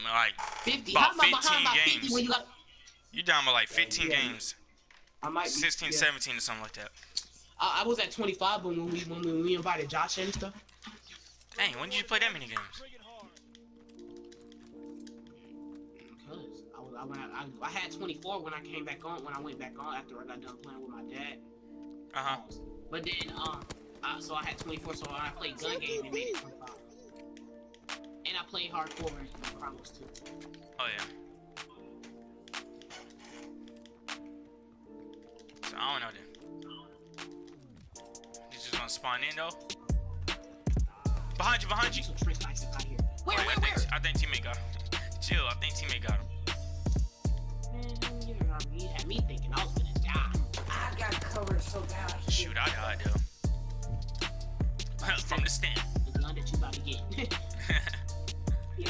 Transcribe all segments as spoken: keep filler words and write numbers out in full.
like fifty. about How am I behind fifteen by games. fifty when you got? You down by like fifteen yeah. games. I might be, sixteen, yeah. seventeen or something like that. I, I was at twenty-five when we when we, when we invited Josh and stuff. Dang, when did you play that many games? Cause I was I, when I, I I had twenty-four when I came back on when I went back on after I got done playing with my dad. Uh huh. But then um, I, so I had twenty-four. So when I played gun game, it made it twenty-five. And I played hardcore and Carlos too. Oh yeah. So I don't know then. He's just gonna spawn in though. Behind you, behind you. Some trick lights out here. Where, Oh, yeah, where, I, where? think, I think teammate got him. Chill, I think teammate got him. Man, you know, you had me thinking I was gonna die. I got covered so bad. Shoot, I died though. From the stand. The gun that you about to get. Yeah.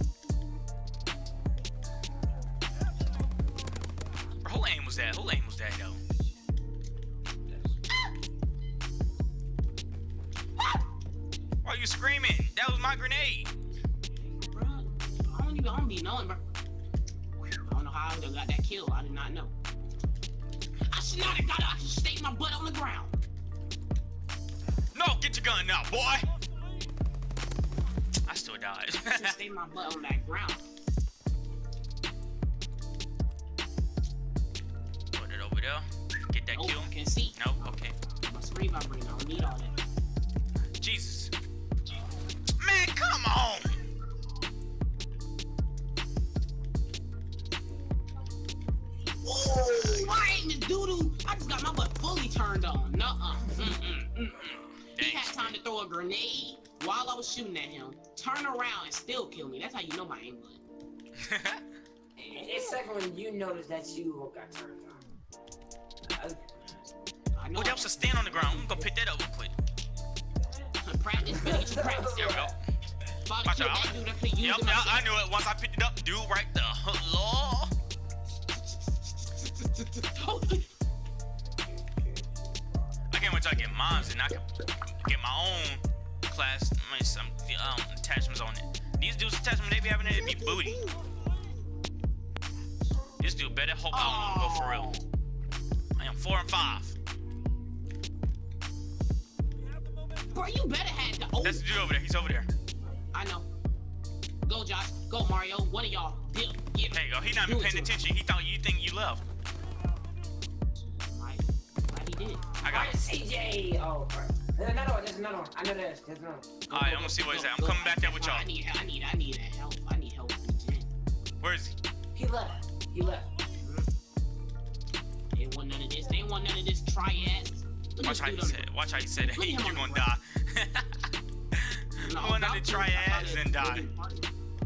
Bro, who aim was that? Who aim was that though? Why are you screaming? That was my grenade. Bro, I don't even, I don't be knowing, bro. I don't know how I would've got that kill. I did not know. I should not have got it. I should stayed my butt on the ground. No, get your gun now, boy. I still died. I should stayed my butt on that ground. Put it over there. Get that Nope, kill. I can see. Nope, okay. My screen vibrating. I don't need all that. Jesus. Man, come on. Ooh, I ain't the doo-doo. I just got my butt fully turned on. Nuh-uh. Mm-mm, mm-mm. He had time to throw a grenade while I was shooting at him, turn around and still kill me. That's how you know my aim good. It's like when you notice that you got turned on. Uh, I know. Oh, that was a stand on the ground. I'm gonna pick that up real quick. Practice, bitch. Practice. There we go. Father Watch killed out. that dude. I could've used Yep, him I, as I knew it. Once I picked it up, dude, right there. Hello. I can't wait till I get mines and I can get my own class, I mean, some um, attachments on it. These dudes' attachments they be having it, it be booty. This dude better hope I don't go for real. I am four and five. Bro, you better have the old. That's the dude over there. He's over there. I know. Go, Josh. Go, Mario. One of y'all. Dip. Get There you go. He not even paying attention. He thought you think you left. Might. Might he did. I got him. C J. Oh, there's another one. There's another one. I know there's. There's another one. All right, I'm gonna see where he's at. I'm coming back there with y'all. I need. I need. I need that help. I need help with the gym. Where is he? He left. He left. They ain't want none of this. They ain't want none of this triads. Watch how he said. Watch how he said it. Look at him You're on gonna the die. No, One of about the to. triads I and thought die. it-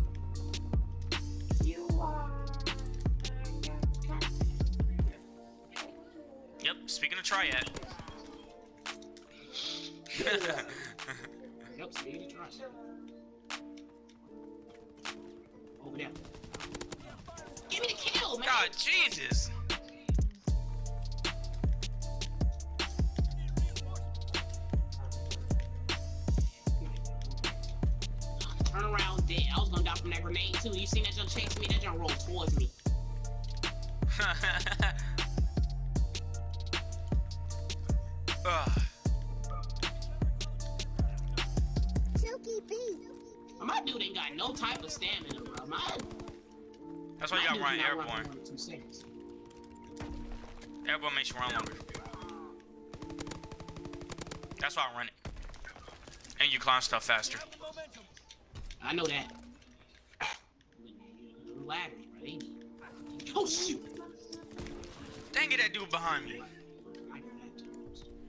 You are. Yep. Speaking of triad. Yep, speed of trust. Over there. Give me the kill, man. God, Jesus. Turn around, dead. I was gonna die from that grenade too. You seen that jump chase me? That jump rolled towards me. Ugh. My dude ain't got no type of stamina, bro. My, That's why my you gotta dude run not airborne. running more than two seconds. Airborne makes you run longer. That's why I run it. And you climb stuff faster. I know that. Ladders, bro. They need. Oh shoot! Dang it, that dude behind me. I got that too.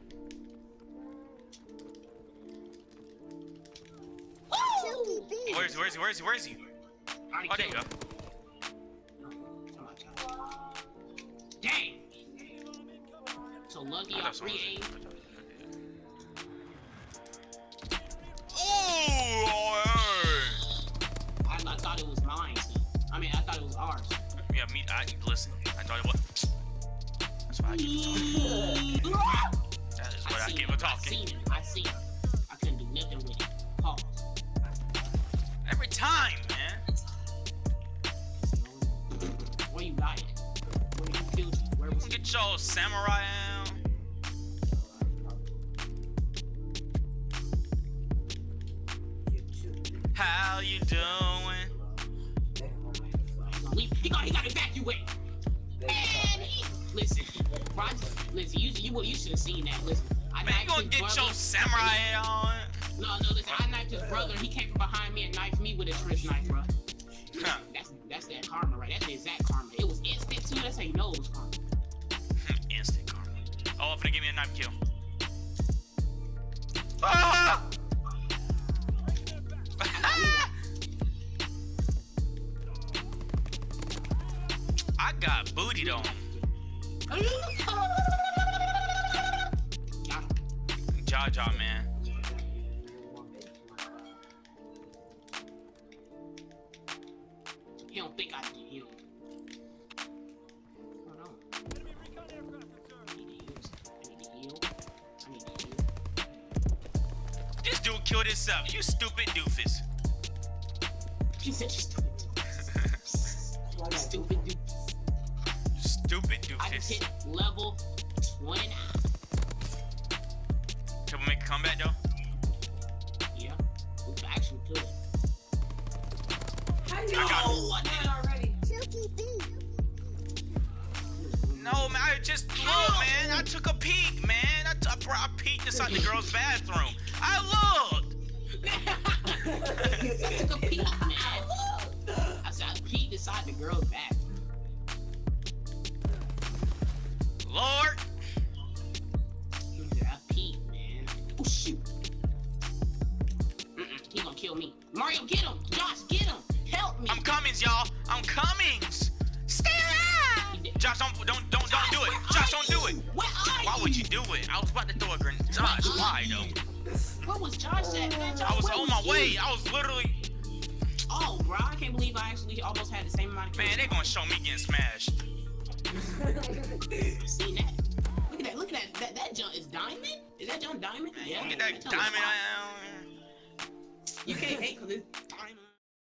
Oh! Where is he? Where is he? Where is he? Where is he? Already Oh, there you killed go. him. Come on, Josh. Dang! So lucky I I thought someone re-aimed. Oh, I, I thought it was mine. So. I mean, I thought it was ours. yeah, me. I listen. I thought it was. That's why I keep talking. That is what I, I keep I talking. seen him. I seen him. I couldn't do nothing with it. Pause. Every time, man. get your samurai on. How you doing? He, he, got, he got evacuated. Man, he, listen, bro, I just, listen, you, you, you should have seen that. Listen, I Man, you gonna get brother. your samurai on? No, no, listen, I knifed his brother, and he came from behind me and knifed me with a Trish knife, bro. Huh. That's that's that karma, right? That's the exact karma. It was instant too. That's how you know it was karma. Instant karma. Oh, I'm gonna give me a knife kill. Ah! I got bootied on. Jaw jaw, man. You don't think I did you? Hold on. I need to use. I need to heal. I need to heal. This dude killed himself. You stupid doofus. She said she's stupid. Stupid dude. You stupid I just doofus. hit level twenty-nine. Can we make a comeback though? Yeah, we actually could. I I got know. I did it already. No, man, I just look, man. I took a peek, man. I, t I, bro, I peeked inside the girl's bathroom. I looked. You took a peek, man. I said I peeked inside the girl's bathroom. Lord. I peeked, man. Oh shoot. Mm-mm, he gonna kill me. Mario, get him. Josh, get him. Help me. I'm Cummings, y'all. I'm Cummings. Stay alive. Josh, don't, don't, don't, don't do it. Josh, don't do it. Where are Why you? would you do it? I was about to throw a grenade. Josh, why though? Where was Josh at, man? Josh, I was where on my you? way. I was literally. Oh, bro, I can't believe I actually almost had the same amount of kills. Man, they gonna show me getting smashed. Seen that? Look at that! Look at that! That that junk is diamond. Is that junk diamond? Man, Yeah. you get that junk is diamond fire. out. You can't hate because it's